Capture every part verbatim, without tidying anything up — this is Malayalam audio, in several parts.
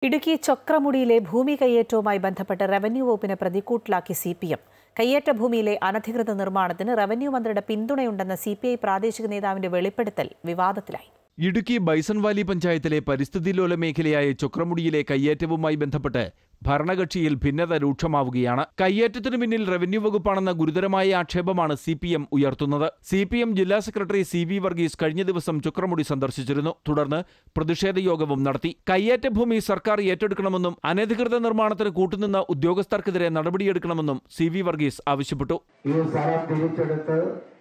ഇടുക്കി ചൊക്രമുടിയിലെ ഭൂമി കയ്യേറ്റവുമായി ബന്ധപ്പെട്ട് റവന്യൂ വകുപ്പിനെ പ്രതിക്കൂട്ടിലാക്കി സി പി എം. കയ്യേറ്റ ഭൂമിയിലെ അനധികൃത നിർമ്മാണത്തിന് റവന്യൂ മന്ത്രിയുടെ പിന്തുണയുണ്ടെന്ന സി പി ഐ പ്രാദേശിക നേതാവിന്റെ വെളിപ്പെടുത്തൽ വിവാദത്തിലായി. ഇടുക്കി ബൈസൺ വാലി പഞ്ചായത്തിലെ പരിസ്ഥിതിലോല മേഖലയായ ചൊക്രമുടിയിലെ കയ്യേറ്റവുമായി ബന്ധപ്പെട്ട് ഭരണകക്ഷിയിൽ ഭിന്നത രൂക്ഷമാവുകയാണ്. കയ്യേറ്റത്തിനു പിന്നിൽ റവന്യൂ വകുപ്പാണെന്ന ഗുരുതരമായ ആക്ഷേപമാണ് സി പി എം ഉയർത്തുന്നത്. സി പി എം ജില്ലാ സെക്രട്ടറി സി വി വർഗീസ് കഴിഞ്ഞ ദിവസം ചൊക്രമുടി സന്ദർശിച്ചിരുന്നു. തുടർന്ന് പ്രതിഷേധ യോഗവും നടത്തി. കയ്യേറ്റ ഭൂമി സർക്കാർ ഏറ്റെടുക്കണമെന്നും അനധികൃത നിർമ്മാണത്തിന് കൂട്ടുനിന്ന ഉദ്യോഗസ്ഥർക്കെതിരെ നടപടിയെടുക്കണമെന്നും സി വി വർഗീസ് ആവശ്യപ്പെട്ടു. ഈ സ്ഥലം തിരിച്ചെടുത്ത്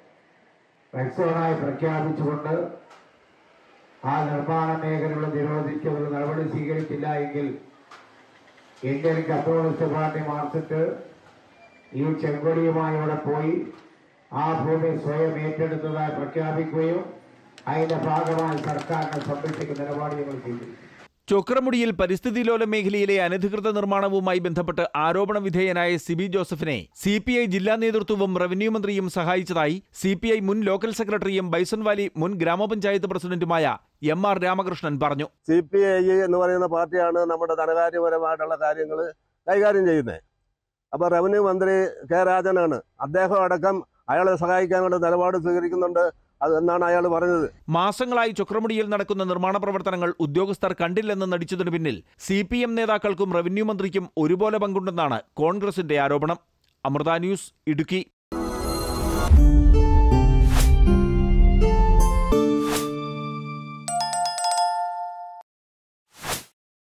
പ്രഖ്യാപിച്ചുകൊണ്ട് ആ നിർമ്മാണ മേഖലകൾ നിരോധിച്ചുള്ള നടപടി സ്വീകരിച്ചില്ല എങ്കിൽ ഇന്ത്യൻ കമ്മ്യൂണിസ്റ്റ് പാർട്ടി മാർച്ചിട്ട് ഈ ചെങ്കൊടിയുമായി ഇവിടെ പോയി ആ ഭൂമി സ്വയം ഏറ്റെടുത്തതായി പ്രഖ്യാപിക്കുകയും അതിന്റെ ഭാഗമായി സർക്കാരിനെ സംരക്ഷിക്കുന്ന നിലപാട് ഞങ്ങൾ ചെയ്തു. ചൊക്രമുടിയിൽ പരിസ്ഥിതിലോല മേഖലയിലെ അനധികൃത നിർമ്മാണവുമായി ബന്ധപ്പെട്ട് ആരോപണ വിധേയനായ സിബി ജോസഫിനെ സി പി ഐ ജില്ലാ നേതൃത്വവും റവന്യൂ മന്ത്രിയും സഹായിച്ചതായി സി പി ഐ മുൻ ലോക്കൽ സെക്രട്ടറിയും ബൈസൺ വാലി മുൻ ഗ്രാമപഞ്ചായത്ത് പ്രസിഡന്റുമായ എം ആർ രാമകൃഷ്ണൻ പറഞ്ഞു. സി പി ഐ എന്ന് പറയുന്ന പാർട്ടിയാണ് നമ്മുടെ ധനകാര്യപരമായിട്ടുള്ള കാര്യങ്ങൾ കൈകാര്യം ചെയ്യുന്നത്. അപ്പോൾ റവന്യൂ മന്ത്രി കെ രാജനാണ്. അദ്ദേഹം അടക്കം അയാളെ സഹായിക്കാനുള്ള നിലപാട് സ്വീകരിക്കുന്നുണ്ട് എന്നാണ് അയാൾ പറഞ്ഞത്. മാസങ്ങളായി ചൊക്രമുടിയിൽ നടക്കുന്ന നിർമ്മാണ പ്രവർത്തനങ്ങൾ ഉദ്യോഗസ്ഥർ കണ്ടില്ലെന്ന് നടിച്ചതിനു പിന്നിൽ സി പി എം നേതാക്കൾക്കും റവന്യൂ മന്ത്രിക്കും ഒരുപോലെ പങ്കുണ്ടെന്നാണ് കോൺഗ്രസിന്റെ ആരോപണം. അമൃത ന്യൂസ്, ഇടുക്കി.